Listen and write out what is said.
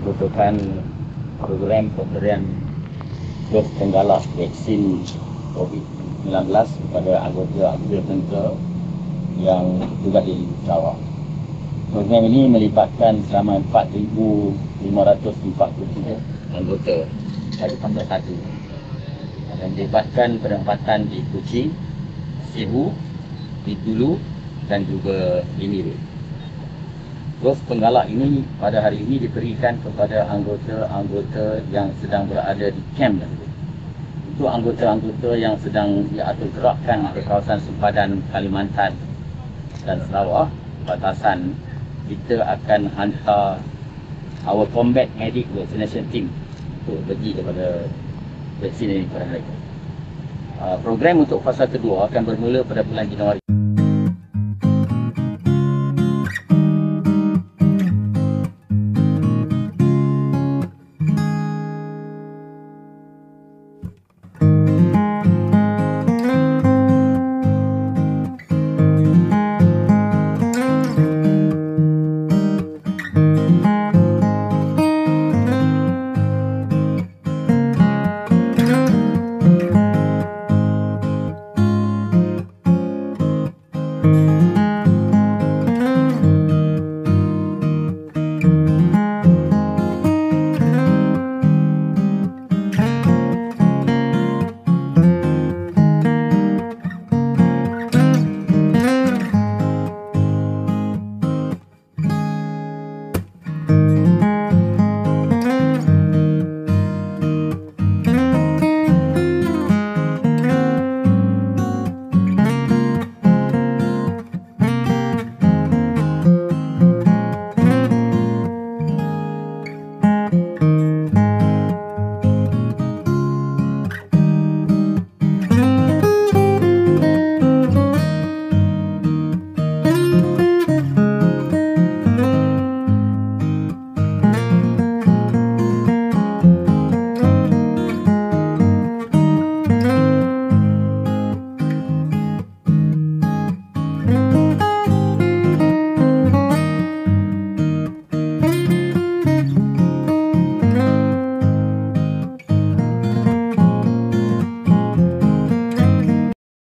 merupakan program pemberian dos penggalak vaksin COVID-19 kepada anggota-anggota tentera yang tugas di Sarawak. Program ini melibatkan selama 4,543 anggota pada 2021 dan melibatkan penempatan di Kuching, Cebu, di Tulu dan juga di Mirip. Dos penggalak ini pada hari ini diberikan kepada anggota-anggota yang sedang berada di kamp tersebut. Untuk anggota-anggota yang sedang diatur gerakkan ke kawasan sempadan Kalimantan dan Sarawak, batasan, kita akan hantar our combat medic vaccination team untuk pergi kepada vaksin ini kepada mereka. Program untuk fasa kedua akan bermula pada bulan Januari